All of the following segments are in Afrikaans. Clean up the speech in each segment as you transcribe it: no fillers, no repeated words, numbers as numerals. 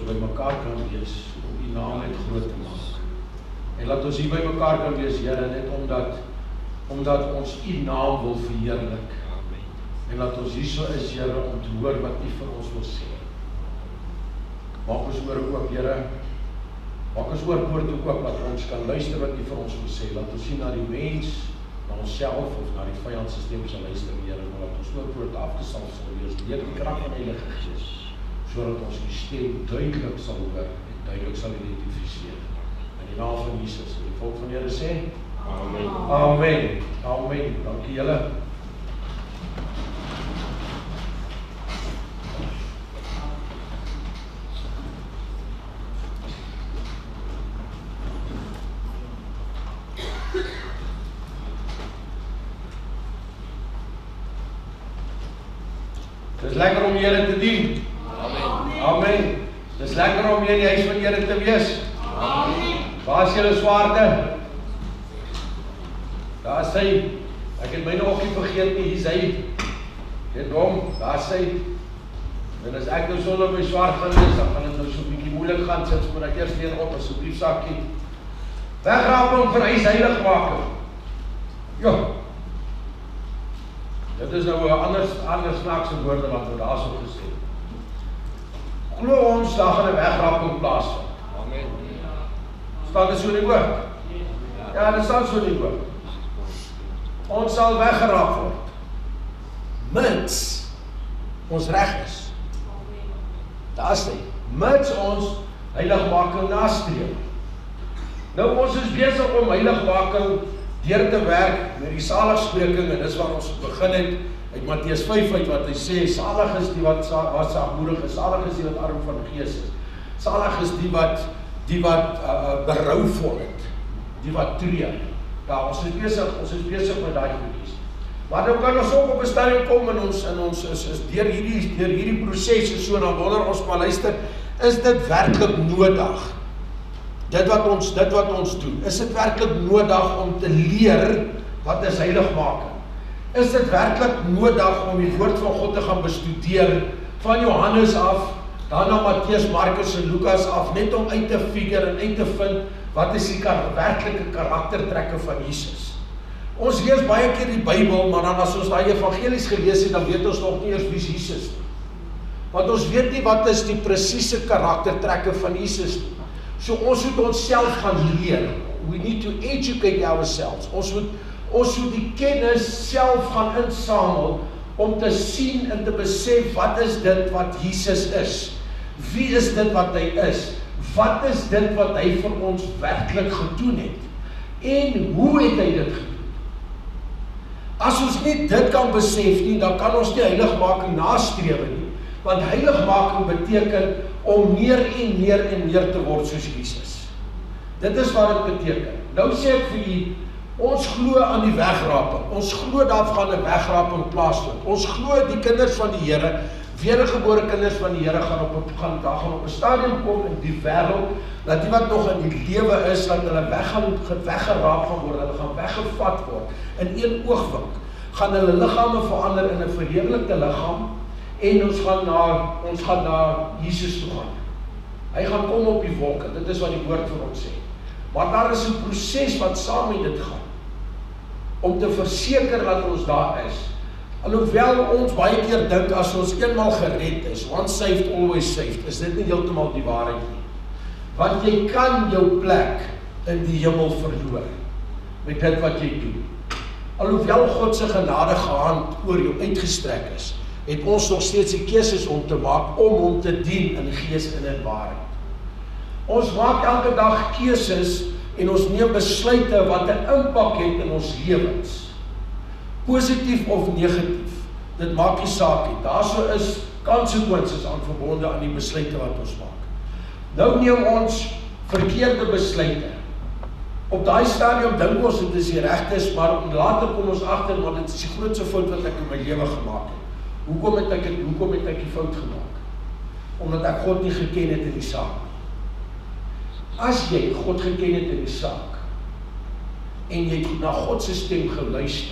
by mekaar kan wees, om die naam net groot te maak. En laat ons hier by mekaar kan wees, Here, net omdat ons die naam wil verheerlik. En laat ons hier so is, Here, om te hoor wat U vir ons wil sê. Maak ons oor oop, Here. Maak ons oor woord ook, dat ons kan luister wat U vir ons wil sê. Laat ons nie na die mens, na onsself of na die vyandsysteem sal luister, Here, maar laat ons oor woord afgesalf sal wees deur die krag van die Heilige Gees, sodat ons die stem duidelik sal hoor en duidelik sal identifiseer. In die naam van Jesus, en die volk van die Here sê, Amen. Amen. Amen. Dankie julle. Dis lekker om die Here te dien. Amen. Amen. Dis lekker om in die huis van die Here te wees. Amen. Waar is julle swaarde? Daar is hy. Ek het myne ook nie vergeet nie, hier is hy. Dit hom, daar is hy. En as ek nou sonder my swaard gaan lees, dan gaan dit nou so 'n bietjie moeilik gaan, sit moet ek eers weer op asseblief sakkie. Wegraping vir hy heilig maak. Ja. Dit is nou 'n ander snaakse woord wat word daarso gesê. Glo ons daar gaan 'n wegraping plaasvind. Amen. Staan dit so in die woord? Ja, dit staan so in die woord. Ons sal weggerap word. Mits ons reg is. Daar is hy. Mits ons heiligmaking nastreef. Nou ons is besig om heiligmaking deur te werk met die saligspreking, en dis waar ons begin het uit Matteus 5 uit wat hy sê, salig is die wat sagmoedig is, salig is die wat arm van gees is, salig is die wat berouvol het, die wat treur. Ja, ons is besig met daai goedjies. Maar nou kan ons ook op 'n stadium kom en ons is deur hierdie proses so dan wonder ons maar luister, is dit werklik nodig? Dit wat ons doen, is dit werklik nodig om te leer wat is heiligmaking? Is dit werklik nodig om die woord van God te gaan bestudeer van Johannes af, dan na Matteus, Markus en Lukas af, net om uit te figure en uit te vind wat is die werklike karaktertrekke van Jesus? Ons lees baie keer die Bybel, maar dan as ons daai evangelies gelees het, dan weet ons nog nie eers wie is Jesus nie. Want ons weet nie wat is die presiese karaktertrekke van Jesus nie. So ons moet onsself gaan leer. We need to educate ourselves. Ons moet die kennis self gaan insamel om te sien en te besef wat is dit wat Jesus is? Wie is dit wat hy is? Wat is dit wat hy vir ons werklik gedoen het? En hoe het hy dit gedoen? As ons nie dit kan besef nie, dan kan ons nie heiligmaking nastreef nie. Want heiligmaking beteken om meer en meer te word soos Jesus. Dit is wat dit beteken. Nou sê ek vir julle, ons glo aan die wegraping. Ons glo daar gaan 'n wegraping plaasvind. Ons glo die kinders van die Here, wedergebore kinders van die Here gaan op 'n stadium kom in die wêreld dat die wat nog in die lewe is, dat hulle weggeraap gaan word, hulle gaan weggevat word. In een oogwink gaan hulle liggame verander in 'n verheerlikte liggaam en ons gaan na Jesus toe gaan. Hy gaan kom op die wolke. Dit is wat die woord vir ons sê. Maar daar is 'n proses wat saam met dit gaan om te verseker dat ons daar is. Alhoewel ons baie keer dink as ons eenmaal gered is, once saved, always saved, is dit nie heeltemal die waarheid nie. Want jy kan jou plek in die hemel verloor met dit wat jy doen. Alhoewel God se genadige hand oor jou uitgestrek is, het ons nog steeds die keuses om te maak om hom te dien in gees en in waarheid. Ons maak elke dag keuses en ons neem besluite wat 'n impak het in ons lewens. Positief of negatief, dit maak nie saak nie. Daarso is consequences aan verbonde aan die besluite wat ons maak. Nou neem ons verkeerde besluite. Op daai stadium dink ons dit is die regte, maar later kom ons agter maar dit is die grootste fout wat ek in my lewe gemaak het. Hoekom het ek die fout gemaak? Omdat ek God nie geken het in die saak. As jy God geken het in die saak en jy het na God se stem geluister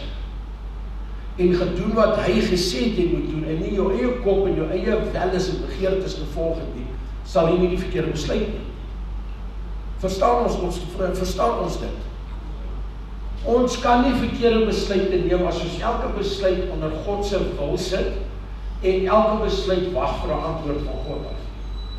en gedoen wat hy gesê het jy moet doen en nie jou eie kop en jou eie welles en begeertes gevolg het nie, sal jy nie die verkeerde besluit neem. Verstaan ons dit? Ons kan nie verkeerde besluite neem as ons elke besluit onder God se wil sit en elke besluit wag vir 'n antwoord van God af.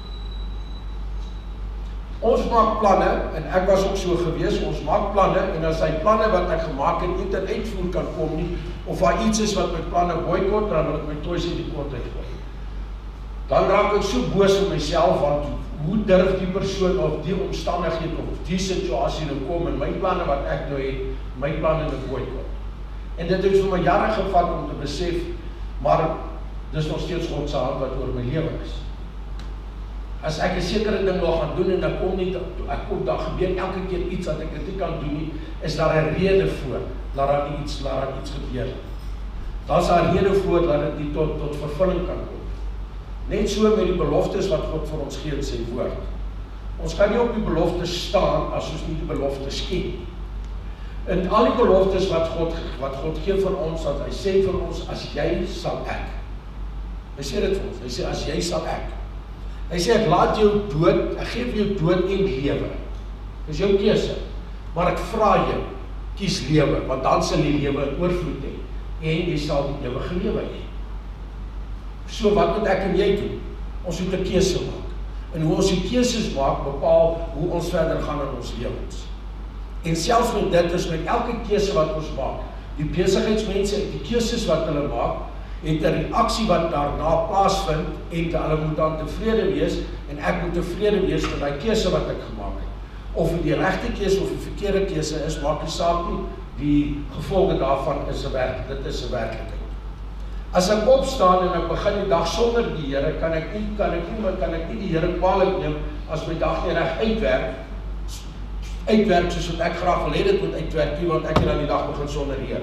Ons maak planne, en ek was ook so gewees, ons maak planne, en as hy planne wat ek gemaak het nie ten uitvoer kan kom nie, of daar iets is wat my planne boykot, dan wil ek my toys in die kont uitgooi. Dan raak ek so boos op myself, want hoe durf die persoon of die omstandigheid of die situasie nou kom en my planne wat ek nou het, my planne nou boykot. En dit het vir my jare gevat om te besef, maar dis nog steeds God se hand wat oor my lewe is. As ek 'n sekere ding wil gaan doen en dan gebeur elke keer iets wat ek dit nie kan doen nie, is daar 'n rede voor, laat daar iets gebeur. Daar's 'n rede voor dat dit nie tot vervulling kan kom. Net so met die beloftes wat God vir ons gee in sy woord. Ons kan nie op die beloftes staan as ons nie die beloftes ken. En al die beloftes wat God gee vir ons, dat hy sê vir ons, as jy sal ek. Hy sê dit vir ons, hy sê as jy sal ek. Hy sê ek laat jou dood, ek gee vir jou dood en lewe. Dis jou keuse. Maar ek vra jou, kies lewe, want dan sal jy lewe in oorvloed hê en jy sal die ewige lewe hê. So wat moet ek en jy doen? Ons moet 'n keuse maak. En hoe ons die keuses maak, bepaal hoe ons verder gaan in ons lewens. En selfs met dit is met elke keuse wat ons maak, die besigheidsmense, die keuses wat hulle maak, het 'n reaksie wat daarna plaasvind en hulle moet dan tevrede wees en ek moet tevrede wees met die keuse wat ek gemaak het. Of dit die regte keuse of die verkeerde keuse is, maak nie saak nie. Die gevolge daarvan is 'n werklikheid. As ek opstaan en ek begin die dag sonder die Here, kan ek nie die Here kwaadlik neem as my dag nie reg uitwerk soos wat ek graag wil hê dit moet uitwerk nie, want ek het dan die dag begin sonder die Here.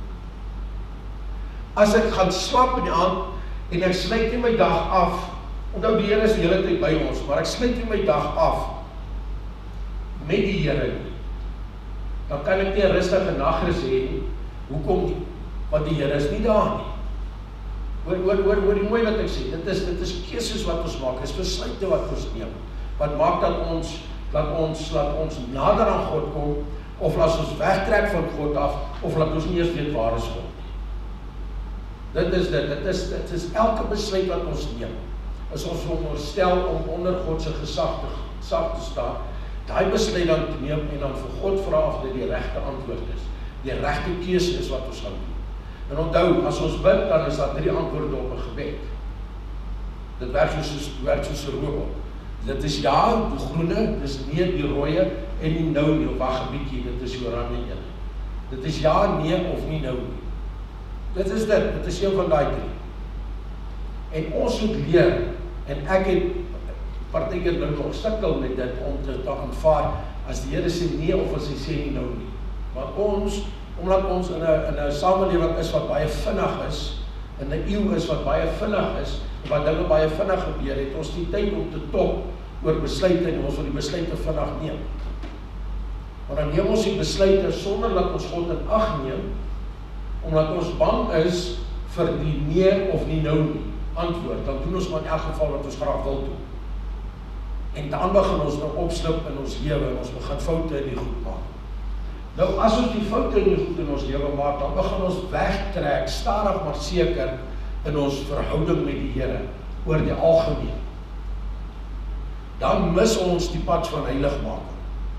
As ek gaan slaap in die aand en ek sluit nie my dag af, onthou die Here is die hele tyd by ons, maar ek sluit nie my dag af met die Here nie, dan kan ek nie 'n rustige nagrus hê nie. Hoekom nie? Want die Here is nie daar nie. Hoor die mooi wat ek sê, dit is keuses wat ons maak, is besluite wat ons neem, wat maak dat ons nader aan God kom, of laat ons wegtrek van God af, of laat ons nie eens weet waar is God. Dit is elke besluit wat ons neem, is ons veronderstel om onder God se gesag te staan, daai besluit dan te neem en dan vir God vra of dit die regte antwoord is, die regte keuse is wat ons gaan doen. En onthou, as ons bid, dan is daar 3 antwoorde op 'n gebed. Dit werk soos 'n robot. Dit is ja, die groene, dis nee, die rooie, en die nou nie, wag 'n bietjie, dit is die oranje een. Dit is ja, nee of nie nou nie. Dit is een van daai 3. En ons moet leer, en ek het partykeer nog sukkel met dit om te aanvaar, as die Here sê nee of as hy sê nie nou nie. Want omdat ons in 'n samelewing is wat baie vinnig is, in 'n eeu is wat baie vinnig is, en wat dinge baie vinnig gebeur, het ons nie tyd om te top oor besluite en ons wil die besluite vinnig neem. Maar dan neem ons die besluite sonder dat ons God in ag neem, omdat ons bang is vir die nee of nie nou nie antwoord, dan doen ons maar in elk geval wat ons graag wil doen. En dan begin ons nou opslip in ons lewe en ons begin foute in die goed maak. Nou as ons die foute in die goed in ons lewe maak, dan begin ons wegtrek, stadig maar seker, in ons verhouding met die Here, oor die algemeen. Dan mis ons die pad van heiligmaking.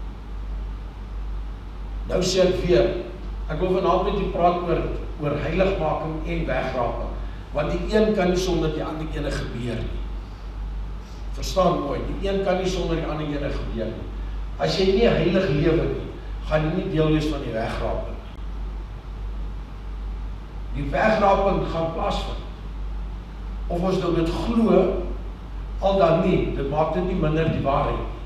Nou sê ek weer, ek wil vanaand met u praat oor heiligmaking en wegraping, want die een kan nie sonder die ander ene gebeur nie. Verstaan mooi, die een kan nie sonder die ander ene gebeur nie. As jy nie heilig lewe nie, gaan jy nie deel wees van die wegraping. Die wegraping gaan plaasvind. Of ons nou dit glo, al dan nie, dit maak dit nie minder die waarheid nie.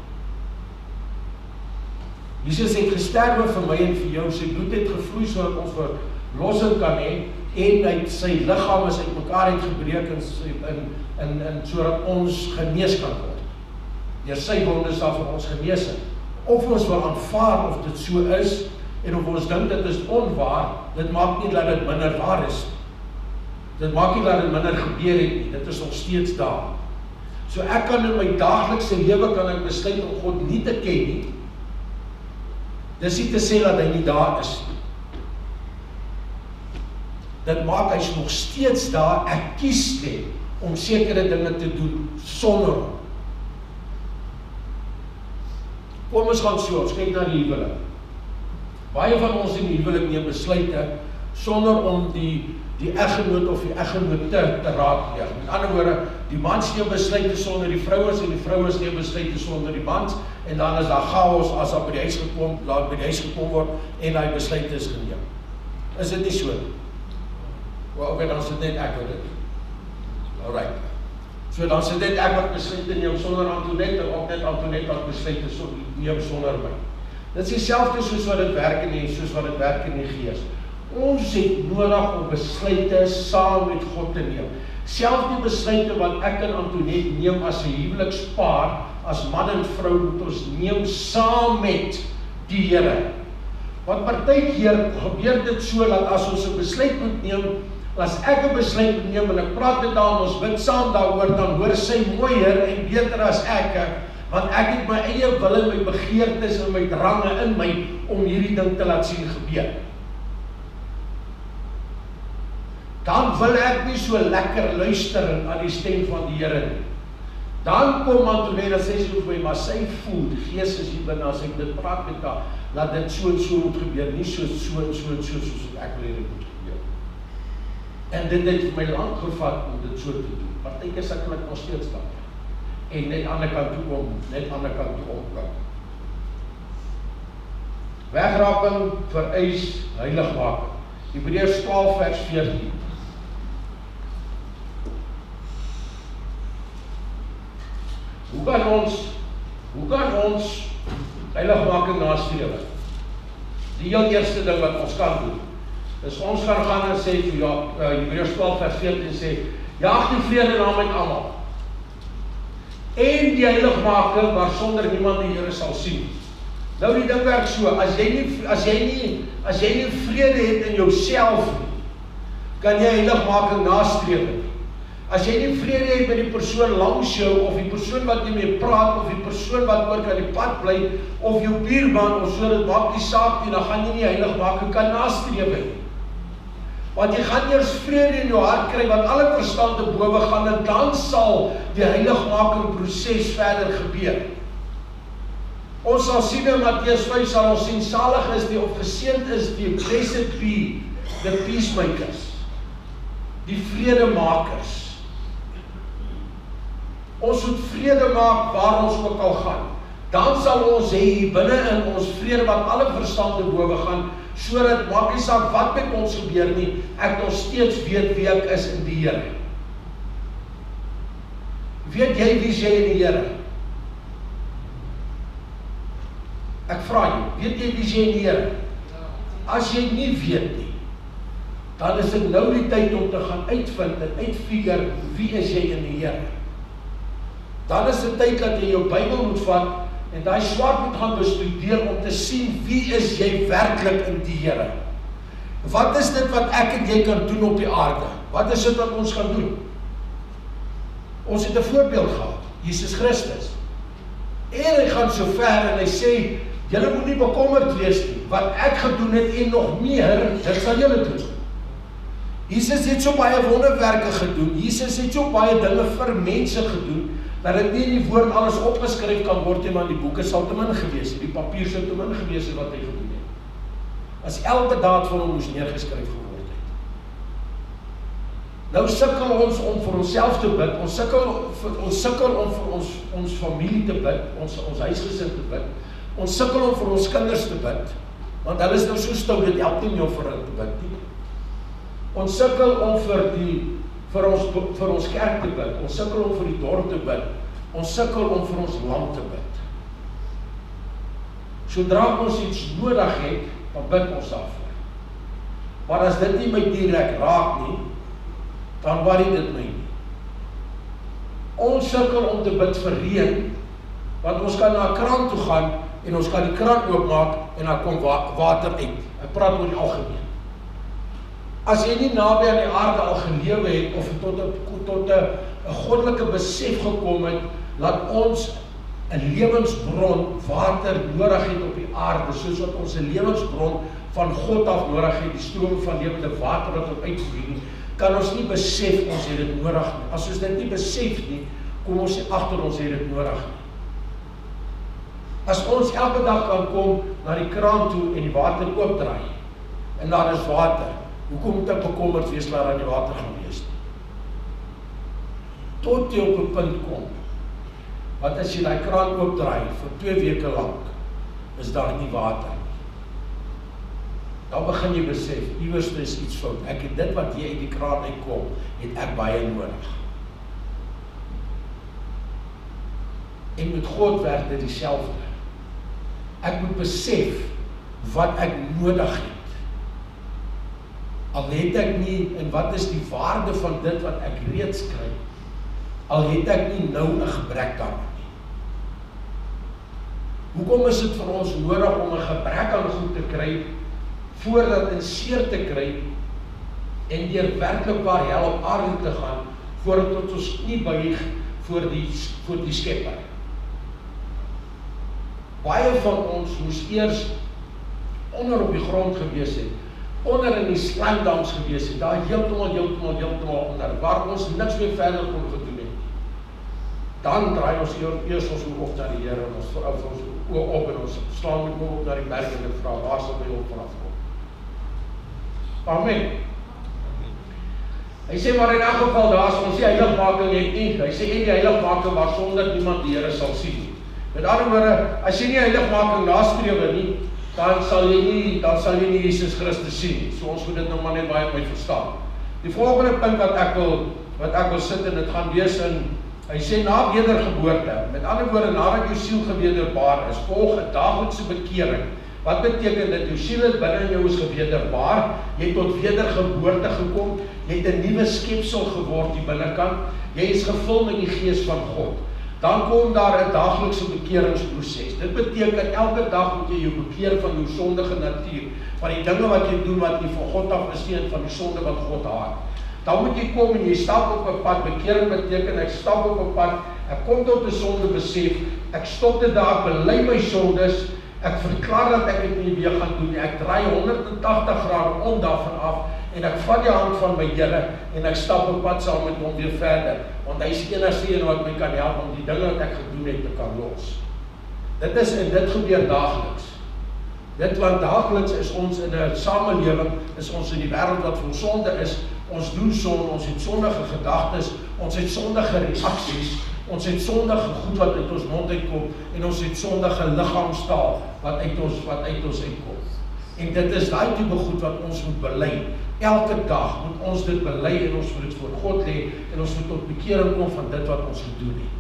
Jesus het gesterwe vir my en vir jou, sy bloed het gevloei sodat ons verlossing kan hê, en uit sy liggaam is uit mekaar uitgebreek en sodat ons genees kan word. Deur sy wonde is daar vir ons genesing. Of ons wil aanvaar of dit so is, en of ons dink dit is onwaar, dit maak nie dat dit minder waar is. Dit maak nie dat dit minder gebeur het nie, dit is nog steeds daar. So ek kan in my daaglikse lewe kan ek besluit om God nie te ken nie. Dis nie te sê dat hy nie daar is nie. Dit maak hy's nog steeds daar, ek kies net om sekere dinge te doen sonder hom. Kom ons gaan so, ons kyk na die huwelik. Baie van ons in die huwelik neem besluite sonder om die eggenoot of die eggenoot te raadpleeg. Met ander woorde, die mans neem besluite sonder die vrouens en die vrouens neem besluite sonder die mans en dan is daar chaos as daar by die huis gekom word en daai besluite is geneem. Is dit nie so? Wel, dan is dit net ek wat dit doen. Alright. So dan is dit net ek wat besluite neem sonder Antoinette en ook net Antoinette wat besluite neem sonder my. Dit is dieselfde soos wat dit werk in die gees. Ons het nodig om besluite saam met God te neem. Selfs die besluite wat ek en Antoinette neem as 'n huwelikspaar, as man en vrou, moet ons neem saam met die Here. Want partykeer gebeur dit so dat as ons 'n besluit moet neem, as ek 'n besluit moet neem en ek praat met haar en ons bid saam daaroor, dan hoor sy mooier en beter as ek, want ek het my eie wil en my begeertes en my drange in my om hierdie ding te laat sien gebeur. Dan wil ek nie so lekker luister aan die stem van die Here nie. Dan kom Antoinette en sê sy vir my, maar sy voel, die Gees is hier binne, as ek dit praat met haar, dat dit so en so moet gebeur, nie so soos ek wil hê dit moet gebeur. En dit het my lank gevat om dit so te doen. Partykeer sukkel ek nog steeds daarmee. En net ander kant toe omkom. Wegraping vereis heiligmaking. Hebreërs 12 vers 14. Hoe kan ons heiligmaking nastreef? Die heel eerste ding wat ons kan doen, is ons gaan en sê, Hebreërs 12 vers 14 sê, jaag die vrede na met almal. En die heiligmaking waarsonder niemand die Here sal sien. Nou die ding werk so, as jy nie vrede het in jouself nie, kan jy heiligmaking nastreef. As jy nie vrede het met die persoon langs jou, of die persoon wat jy mee praat, of die persoon wat ook aan die pad bly, of jou buurman, of so, dit maak die saak nie, dan gaan jy nie heiligmaking kan nastreef nie. Want jy gaan eers vrede in jou hart kry, wat alle verstand te bowe gaan, en dan sal die heiligmaking proses verder gebeur. Ons sal sien in Matteus 5 sal ons sien, salig is die, of geseënd is die, blessed be, the peacemakers, die vredemakers. Ons moet vrede maak waar ons ook al gaan. Dan sal ons hê hier binne in ons vrede wat alle verstand te bowe gaan, sodat maak nie saak wat met ons gebeur nie, ek nog steeds weet wie ek is in die Here. Weet jy wie jy in die Here? Ek vra jou, weet jy wie jy in die Here? As jy nie weet nie, dan is dit nou die tyd om te gaan uitvind en uitfigure wie is jy in die Here. Dan is dit tyd dat jy jou Bybel moet vat en daai swart moet gaan bestudeer om te sien wie is jy werklik in die Here. Wat is dit wat ek en jy kan doen op die aarde? Wat is dit wat ons gaan doen? Ons het 'n voorbeeld gehad, Jesus Christus. En hy gaan so ver en hy sê, julle moet nie bekommerd wees nie, wat ek gedoen het en nog meer, dit sal julle doen. Jesus het so baie wonderwerke gedoen, Jesus het so baie dinge vir mense gedoen, dat dit nie in die woord alles opgeskryf kan word nie, maar die boeke sal te min gewees het, die papier sal te min gewees het wat hy gedoen het. As elke daad van hom moes neergeskryf geword het. Nou sukkel ons om vir onsself te bid, ons sukkel om vir ons familie te bid, ons huisgesin te bid, ons sukkel om vir ons kinders te bid, want hulle is nou so stout, dit help nie om vir hulle te bid nie. Ons sukkel om vir ons kerk te bid, ons sukkel om vir die dorp te bid, ons sukkel om vir ons land te bid. Sodra ons iets nodig het, dan bid ons daarvoor. Maar as dit nie my direk raak nie, dan worry dit my nie. Ons sukkel om te bid vir reën, want ons kan na 'n kraan toe gaan, en ons kan die kraan oopmaak, en dan kom water uit. Ek praat oor die algemeen. As jy nie naby aan die aarde al gelewe het, of tot tot 'n goddelike besef gekom het, dat ons 'n lewensbron water nodig het op die aarde, soos wat ons 'n lewensbron van God af nodig het, die stroom van lewende water wat op uitvloei nie, kan ons nie besef ons het dit nodig nie. As ons dit nie besef nie, kom ons nie agter ons het dit nodig nie. As ons elke dag kan kom na die kraan toe en die water oopdraai, en daar is water, hoekom moet ek bekommerd wees waar aan die water gaan wees nie? Tot jy op 'n punt kom, wat as jy die kraan oopdraai vir 2 weke lank, is daar nie water nie. Dan begin jy besef, iewers is iets fout. Ek het dit wat hier uit die kraan uitkom, het ek baie nodig. En met God werk dit dieselfde. Ek moet besef wat ek nodig het. Al het ek nie, en wat is die waarde van dit wat ek reeds kry, al het ek nie nou 'n gebrek daaraan nie. Hoekom is dit vir ons nodig om 'n gebrek aan goed te kry, voordat in seer te kry, en deur werklik waar hel op aarde te gaan, voordat ons knie buig voor die Skepper? Baie van ons moes eers onder op die grond gewees het, onder in die slijmdams gewees het, daar heeltemal onder, waar ons niks meer verder kon gedoen het. Dan draai ons eers ons oog op na die Here, en ons vou ons oog op, en ons slaan met oog op na die berg, en vra, waar sal my hulp vanaf kom? Amen. Hy sê, maar in elk geval, daar is ons die heiligmaking net nie, hy sê, en die heiligmaking waar sonder niemand die Here sal sien. Met ander woorde, as jy nie heiligmaking nastrewe nie, dan sal jy nie Jesus Christus sien nie. So ons moet dit nou maar net baie mooi verstaan. Die volgende punt wat ek wil sit, en dit gaan wees in, hy sê na wedergeboorte, met ander woorde, nadat jou siel gewederbaar is, volg 'n daaglikse bekering. Wat beteken dit? Jou siel het binne in jou is gewederbaar, jy het tot wedergeboorte gekom, jy het 'n nuwe skepsel geword die binnekant, jy is gevul met die Gees van God. Dan kom daar 'n daaglikse bekeringsproses. Dit beteken elke dag moet jy jou bekeer van jou sondige natuur, van die dinge wat jy doen wat nie van God af is nie, en van die sonde wat God haat. Dan moet jy kom en jy stap op 'n pad. Bekering beteken ek stap op 'n pad, ek kom tot 'n sonde besef, ek stop dit daar, ek bely my sondes, ek verklaar dat ek dit nie weer gaan doen nie, ek draai 180 grade om daarvan af, en ek vat die hand van my Here, en ek stap op pad saam met hom weer verder, want hy is die enigste een wat my kan help om die dinge wat ek gedoen het te kan los. Dit gebeur daagliks. Want daagliks is ons in 'n samelewing, is ons in die wêreld wat vol sonde is, ons doen sonde, ons het sondige gedagtes, ons het sondige reaksies, ons het sondige goed wat uit ons mond uitkom, en ons het sondige liggaamstaal wat uit ons uitkom. En dit is daai tipe goed wat ons moet bely. Elke dag moet ons dit bely, en ons moet dit voor God lê, en ons moet tot bekering kom van dit wat ons gedoen het.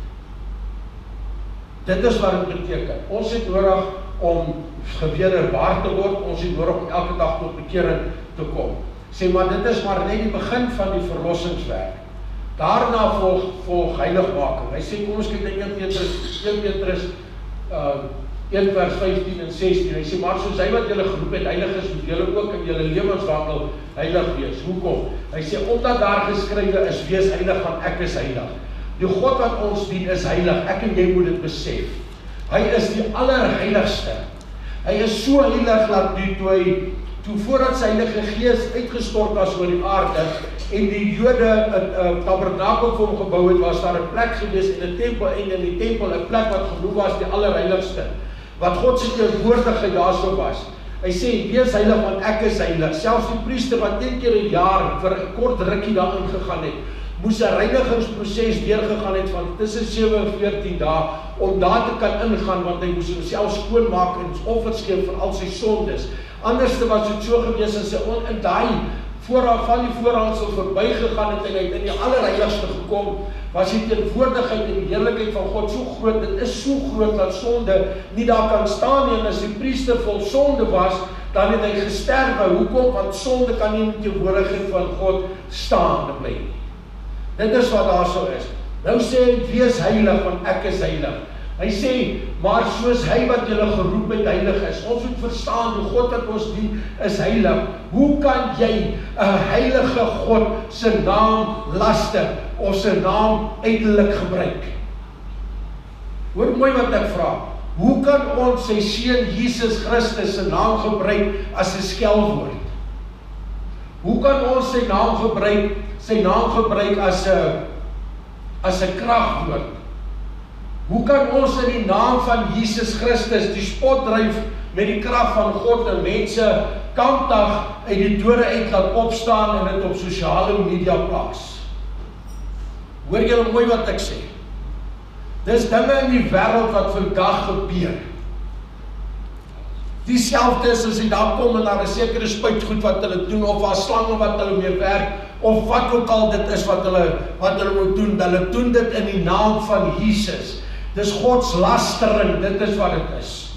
Dit is wat dit beteken. Ons het nodig om gewederbaar te word, ons het nodig om elke dag tot bekering te kom. Sê maar, dit is maar net die begin van die verlossingswerk. Daarna volg heiligmaking. Hy sê, kom ons kyk na 1 Petrus 1 vers 15 en 16. Hy sê, maar soos hy wat julle geroep het heilig is, moet julle ook in julle lewenswandel heilig wees. Hoekom? Hy sê, omdat daar geskrywe is, wees heilig, want ek is heilig. Die God wat ons dien is heilig. Ek en jy moet dit besef. Hy is die allerheiligste. Hy is so heilig dat toe voordat sy Heilige Gees uitgestort was oor die aarde, en die Jode 'n tabernakel vir hom gebou het, was daar 'n plek gewees in 'n tempel, en in die tempel 'n plek wat genoem was die allerheiligste, wat God se teenwoordigheid daarso was. Hy sê, wees heilig, want ek is heilig. Selfs die priester wat 1 keer 'n jaar vir 'n kort rukkie daarin gegaan het, moes 'n reinigingsproses deurgegaan het van tussen 7 en 14 dae, om daar te kan ingaan, want hy moes homself skoonmaak en offers gee vir al sy sondes. Anderste was dit so gewees as hy in daai van die voorhangsel verby gegaan het, en hy het in die allerheiligste gekom, was die teenwoordigheid en die heerlikheid van God so groot. Dit is so groot dat sonde nie daar kan staan nie, en as die priester vol sonde was, dan het hy gesterwe. Hoekom? Want sonde kan nie met die teenwoordigheid van God staande bly nie. Dit is wat daar so is. Nou sê hy, wees heilig, want ek is heilig. Hy sê, maar soos hy wat julle geroep het heilig is. Ons moet verstaan, die God wat ons dien is heilig. Hoe kan jy 'n heilige God se naam laster? of sy naam uitelik gebruik. Hoor mooi wat ek vra. Hoe kan ons sy seun Jesus Christus sy naam gebruik as 'n skelwoord? Hoe kan ons sy naam gebruik as 'n kragwoord? Hoe kan ons in die naam van Jesus Christus die spot dryf met die krag van God en mense kampdag uit die dode uit laat opstaan en dit op sosiale media plaas? Hoor julle mooi wat ek sê? Dis dinge in die wêreld wat vandag gebeur. Dieselfde is as jy daar kom en daar 'n sekere spuitgoed wat hulle doen, of daar slange wat hulle mee werk, of wat ook al dit is wat hulle moet doen. Hulle doen dit in die naam van Jesus. Dis godslastering, dit is wat dit is.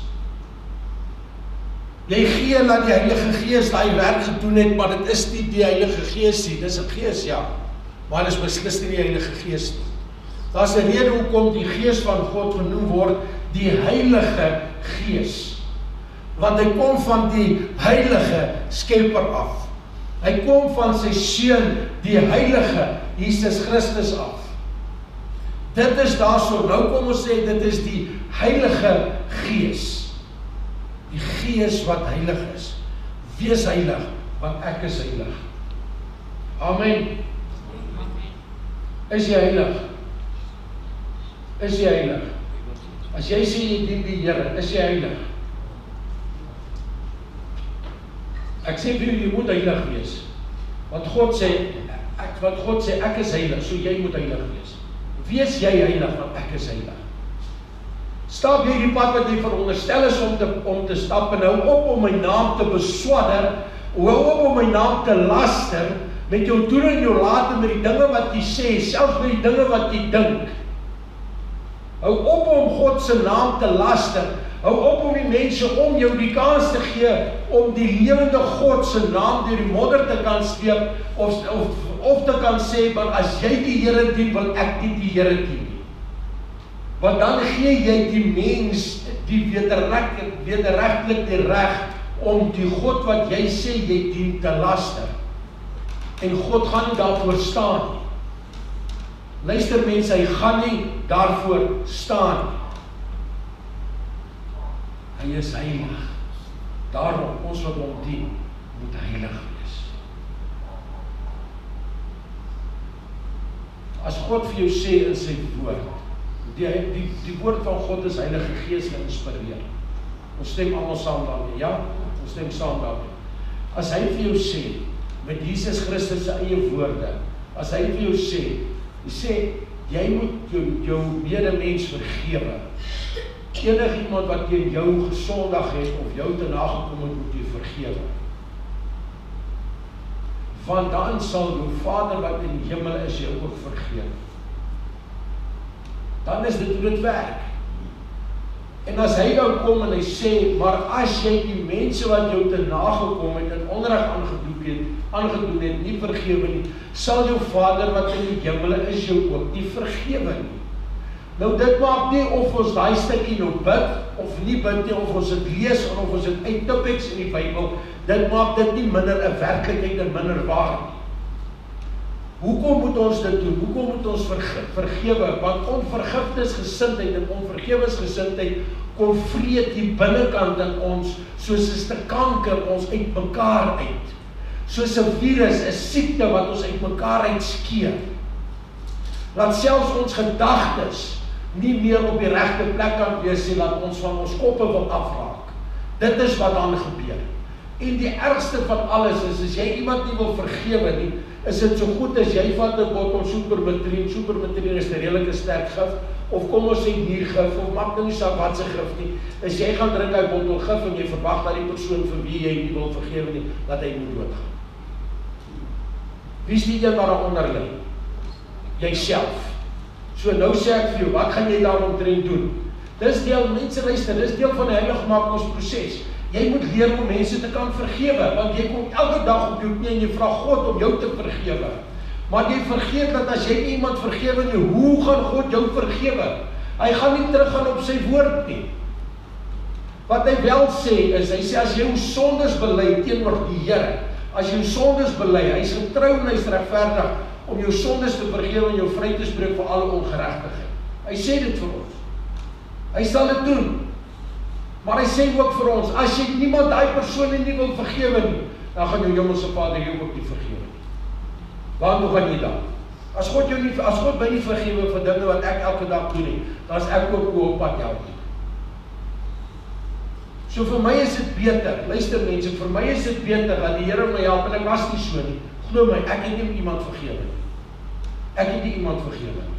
Jy gee dat die Heilige Gees daai werk gedoen het, maar dit is nie die Heilige Gees nie. Dis 'n gees, ja, maar dit is beslis nie die Heilige Gees nie. Daar's 'n rede hoekom die Gees van God genoem word die Heilige Gees. Want hy kom van die Heilige Skepper af. Hy kom van sy Seun, die Heilige Jesus Christus af. Dit is daarso, nou kom ons sê, dit is die Heilige Gees. Die Gees wat heilig is. Wees heilig, want ek is heilig. Amen. Is jy heilig? Is jy heilig? As jy sê jy dien die Here, is jy heilig? Ek sê vir jy moet heilig wees. Want God sê ek is heilig, so jy moet heilig wees. Wees jy heilig, want ek is heilig. Stap jy die pad wat jy veronderstel is om te stap, en hou op om my naam te beswadder, hou op om my naam te laster, met jou doen en jou late, met die dinge wat jy sê, selfs met die dinge wat jy dink. Hou op om God se naam te laster. Hou op om die mense om jou die kans te gee om die lewende God se naam deur die modder te kan sleep, of te kan sê, maar as jy die Here dien, wil ek nie die Here dien nie. Want dan gee jy die mens die wederregtelik die reg om die God wat jy sê jy dien te laster. En God gaan nie daarvoor staan nie. Luister mense, hy gaan nie daarvoor staan nie. Hy is heilig. Daarom, ons wat hom dien, moet heilig wees. As God vir jou sê in sy woord, die woord van God is Heilige Gees geïnspireer. Ons stem almal saam daarmee, ja? Ons stem saam daarmee. As hy vir jou sê, met Jesus Christus se eie woorde, as hy vir jou sê, jy moet jou medemens vergewe. Enige iemand wat teen jou gesondig het, of jou te nagekom het, moet jy vergewe. Want dan sal jou Vader wat in die hemel is, jou ook vergewe. Dan is dit hoe dit werk. En as hy nou kom en hy sê, maar as jy die mense wat jou te nagekom het, en onreg aangedoen het, nie vergewe nie, sal jou Vader wat in die hemel is, jou ook nie vergewe nie. Nou dit maak nie of ons daai stukkie nou bid, of nie bid nie, of ons dit lees, of ons dit uittipiks in die Bybel, dit maak dit nie minder 'n werklikheid en minder waar nie. Hoekom moet ons dit doen? Hoekom moet ons vergewe? Want onvergifnisgesindheid en onvergewensgesindheid kom vreet die binnekant in ons, soos 'n stuk kanker ons uit mekaar uit. Soos 'n virus, 'n siekte wat ons uit mekaar uitskeer. Laat selfs ons gedagtes nie meer op die regte plek kan wees nie, laat ons van ons koppe wil afraak. Dit is wat dan gebeur. En die ergste van alles is, as jy iemand nie wil vergewe nie, is dit so goed as jy vat 'n bottel supermetrien is 'n redelike sterk gif, of kom ons sê niergif, of maak nou nie saak wat se gif nie, as jy gaan drink uit bottel gif, en jy verwag dat die persoon vir wie jy nie wil vergewe nie, dat hy moet doodgaan. Wie is die een wat daaronder lê? Jyself. So nou sê ek vir jou, wat gaan jy daaromtrent doen? Dis deel, mense luister, dis deel van die heiligmakingsproses. Jy moet leer om mense te kan vergewe, want jy kom elke dag op jou knie en jy vra God om jou te vergewe. Maar jy vergeet dat as jy iemand vergewe nie, hoe gaan God jou vergewe? Hy gaan nie teruggaan op sy woord nie. Wat hy wel sê is, hy sê as jy jou sondes bely teenoor die Here, as jy jou sondes bely, hy is getrou en hy is regverdig om jou sondes te vergewe en jou vry te spreek vir alle ongeregtigheid. Hy sê dit vir ons. Hy sal dit doen. Maar hy sê ook vir ons, as jy niemand daai persoon nie wil vergewe nie, dan gaan jou hemelse Vader jou ook nie vergewe nie. Waarom gaan jy dan? As God my nie vergewe vir dinge wat ek elke dag doen nie, dan is ek ook op pad help nie. So vir my is dit beter, luister mense, vir my is dit beter dat die Here my help, en ek was nie so nie. Glo my, ek het nie iemand vergewe nie. Ek het nie iemand vergewe nie.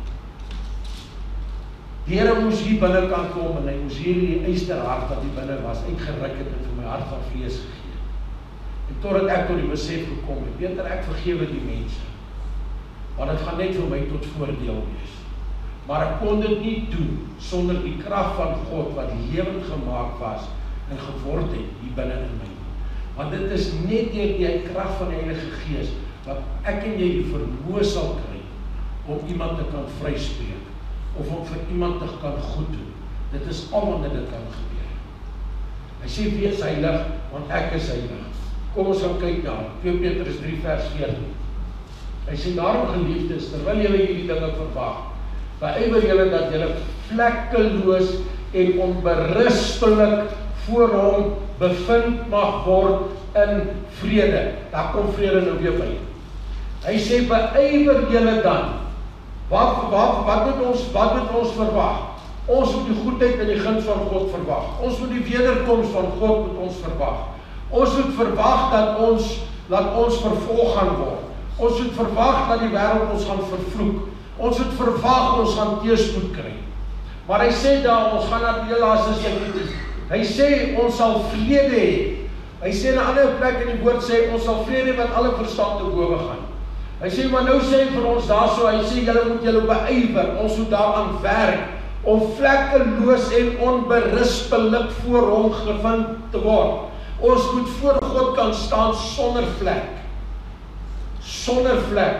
Die Here moes hier binnekant kom en hy moes hierdie eysterhart wat hier binne was uitgeruk het en vir my hart van vlees gegee. En totdat ek tot die besef gekom het, beter ek vergewe die mense. Want dit gaan net vir my tot voordeel wees. Maar ek kon dit nie doen sonder die krag van God wat lewend gemaak was en geword het hier binne in my. Want dit is net deur die krag van die Heilige Gees wat ek en jy die vermoë sal kry om iemand te kan vryspreek of om vir iemand te kan goed doen. Dit is al wanneer dit kan gebeur. Hy sê wees heilig, want ek is heilig. Kom ons gaan kyk na 2 Petrus 3 vers 14. Hy sê daarom geliefdes, terwyl julle hierdie dinge verwag, beywer julle dat julle vlekkeloos en onberispelik voor hom bevind mag word in vrede. Daar kom vrede nou weer by. Hy sê beywer julle dan. Wat moet ons verwag? Ons moet die goedheid en die guns van God verwag. Ons moet die wederkoms van God moet ons verwag. Ons moet verwag dat ons vervolg gaan word. Ons moet verwag dat die wêreld ons gaan vervloek. Ons moet verwag ons gaan teëspoed kry. Maar hy sê daar, ons gaan na die laaste stukkie. Hy sê ons sal vrede hê. Hy sê in 'n ander plek in die woord sê ons sal vrede wat alle verstand te bowe gaan. Hy sê maar nou sê vir ons daarso, hy sê julle moet julle beywer, ons moet daaraan werk om vlekkeloos en onberispelik voor hom gevind te word. Ons moet voor God kan staan sonder vlek. Sonder vlek.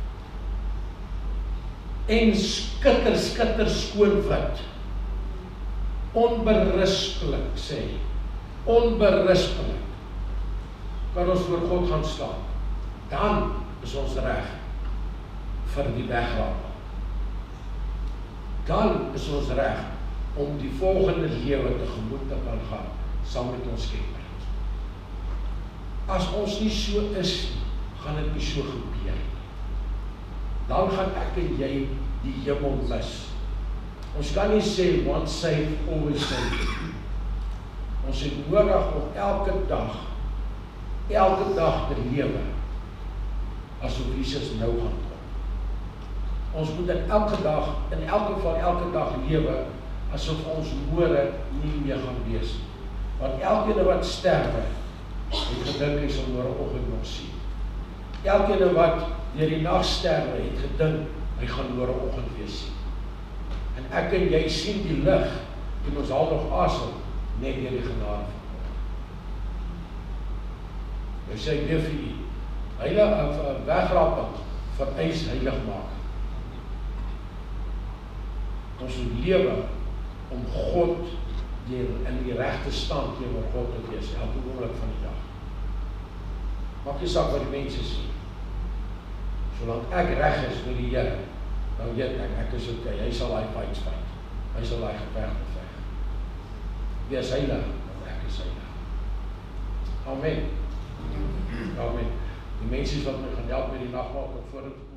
En skitter skoon wit. Onberispelik sê hy. Onberispelik. Kan ons voor God gaan staan. Dan is ons reg vir die wegraap. Dan is ons reg om die volgende lewe tegemoet te kan gaan saam met ons Skepper. As ons nie so is, gaan dit nie so gebeur nie. Dan gaan ek en jy die hemel mis. Ons kan nie sê once saved, always saved. Ons het nodig om elke dag te lewe asof Jesus nou gaan kom. Ons moet in elke dag lewe asof ons môre nie meer gaan wees. Want elkeen wat sterwe, het gedink hy sal môreoggend nog sien. Elkeen wat deur die nag sterwe, het gedink hy gaan môreoggend weer sien. En ek en jy sien die lig en ons haal nog asem net deur die genade van God. Hy sê weer vir u, heilige wegraping vereis heiligmaking. Ons moet lewe om God in die regte stand teenoor God te wees elke oomblik van die dag. Maak nie saak wat die mense sê. Solank ek reg is met die Here, dan weet ek is okay. Hy sal daai fights fight. Hy sal daai geveg veg. Wees heilig, want ek is heilig. Amen. Amen. Die mense wat my gaan help met die nagmaal, voordat